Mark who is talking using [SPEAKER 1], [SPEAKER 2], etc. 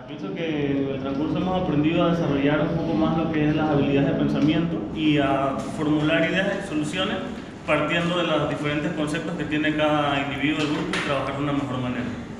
[SPEAKER 1] Pienso que en el transcurso hemos aprendido a desarrollar un poco más lo que es las habilidades de pensamiento y a formular ideas y soluciones partiendo de los diferentes conceptos que tiene cada individuo del grupo y trabajar de una mejor manera.